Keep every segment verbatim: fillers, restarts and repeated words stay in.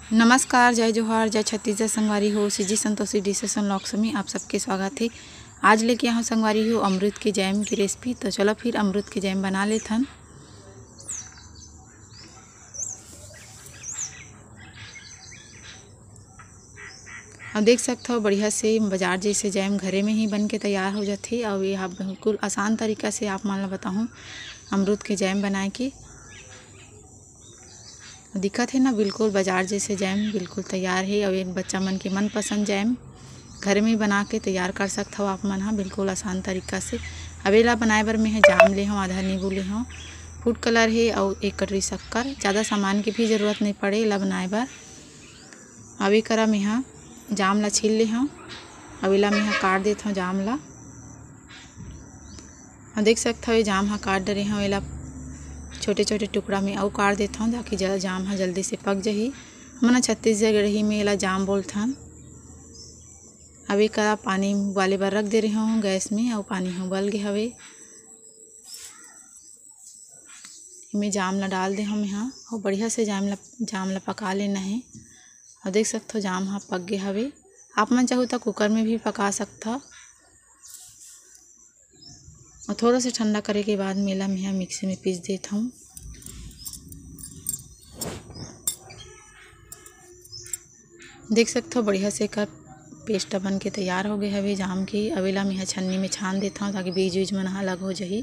नमस्कार, जय जोहार, जय छत्तीसगढ़। संगवारी हो CG Santoshi dishes and vlogs में आप सबके स्वागत है। आज लेके यहाँ संगवारी हो अमरूद की जैम की रेसिपी। तो चलो फिर अमरूद की जैम बना लेते हैं। अब देख सकते हो बढ़िया से बाजार जैसे जैम घरे में ही बन के तैयार हो जाती। और ये आप बिल्कुल आसान तरीका से आप मान ला बताऊँ अमरूद की जैम बनाए की दिक्कत है ना, बिल्कुल बाजार जैसे जैम बिल्कुल तैयार है। और एक बच्चा मन की मनपसंद जैम घर में बना के तैयार कर सकते हो आप मन हाँ बिल्कुल आसान तरीका से। अब एला बनाए बर मैं जाम ले हूँ, आधा नींबू ले हूँ, फूड कलर है और एक कटोरी शक्कर। ज़्यादा सामान की भी ज़रूरत नहीं पड़े एला बनाए बर। अब ये करा मैं हाँ जाम ला छील ले हूँ। अब एला मैं हाँ काट देता हूँ जाम ला। देख सकते हो ये जाम हाँ काट डरे हूँ। एला छोटे छोटे टुकड़ा में और काट देता हूँ ताकि जल्द जाम हाँ जल्दी से पक जाही। हमने छत्तीसगढ़ी में एला जाम बोलते हैं। अब एक करा पानी उबाले बर रख दे रही हूँ गैस में और पानी उबल गए हवे। इसमें जाम ला डाल दे हम यहाँ और बढ़िया से जाम ला जाम ला पका लेना है। और देख सकते हो जाम हाँ पक गए हवे। आप मन चाहो तो कुकर में भी पका सकता। और थोड़ा सा ठंडा करे के बाद मेला में यहाँ मिक्सी में पीस देता हूँ। देख सकते हो बढ़िया से कर पेस्ट बन के तैयार हो गए हवे जाम की। अवेला में छन्नी में छान देता हूँ ताकि बीज बीज मन अलग हो जाही।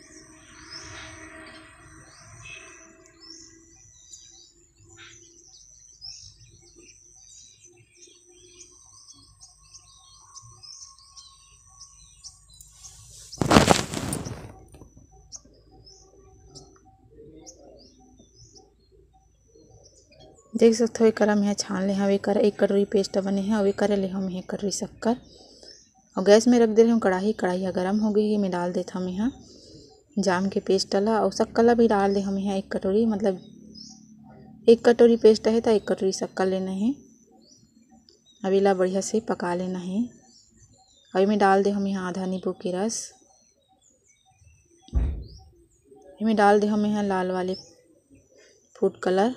देख सकते हो एक करा मैं छान ले हवे। कर एक कटोरी पेस्ट बने हैं और एक करे ले हम एक कटोरी शक्कर और गैस में रख दे रही हूँ कढ़ाई। कढ़ाई गर्म हो गई है, मैं डाल देता हूँ यहाँ जाम के पेस्ट ला और शक्कर ला भी डाल दे हम यहाँ एक कटोरी, मतलब एक कटोरी पेस्ट है तो एक कटोरी शक्कर लेना है। अब इला बढ़िया से पका लेना है। अभी में डाल दे हम यहाँ आधा नींबू की रस। इसमें डाल दे हम यहाँ लाल वाले फूड कलर।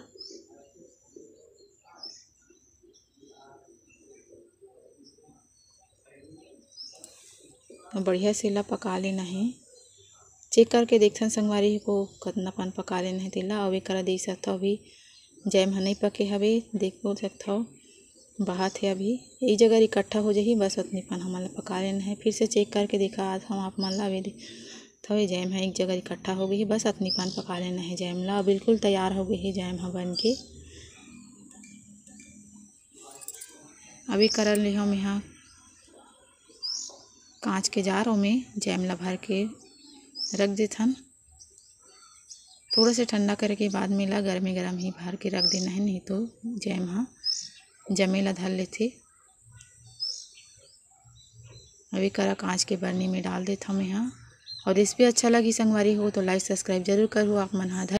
बढ़िया से ला पका लेना है। चेक करके देखते हैं संगवारी को कितना पान पका लेना है तेला। और एक करा देख सकते हो अभी जैम नहीं पके हवे। देखो सकते हो बाहत है अभी एक जगह इकट्ठा हो जाही, बस उतनी पान हमारा पका लेना है। फिर से चेक करके देखा आज हम आप मन ला तो ये जैम है एक जगह इकट्ठा हो गई है, बस उतनी पान पका लेना है जैम ला। बिल्कुल तैयार हो गई है जैम हाँ बन के। अभी कर ले हम यहाँ कांच के जार में जैम ला भर के रख देथन। थोड़ा से ठंडा करे के बाद में ला गर्मे गर्म ही भर के रख देना है, नहीं तो जैम हाँ जमेला धर लेथे। अभी करा कांच के बर्नी में डाल देता हूँ यहाँ। और रेसिपी अच्छा लगी संगवारी हो तो लाइक सब्सक्राइब जरूर करो आप मन हाँ।